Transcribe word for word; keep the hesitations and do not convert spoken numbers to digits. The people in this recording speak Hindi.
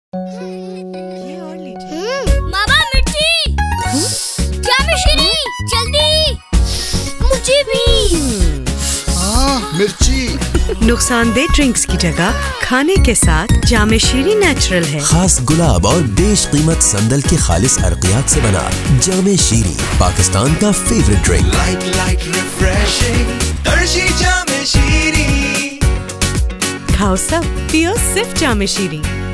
ये और लीजिए। मामा मिर्ची, जामे शीरी, जल्दी मुझे भी। हाँ मिर्ची। नुकसानदेह ड्रिंक्स की जगह खाने के साथ जामे शीरी नेचुरल है। खास गुलाब और बेश कीमत संदल के खालिस अर्कियात से बना जामे शीरी पाकिस्तान का favourite drink. Light light refreshing दर्शी जामे शीरी। खाओ सब, पियो सिर्फ जामे शीरी।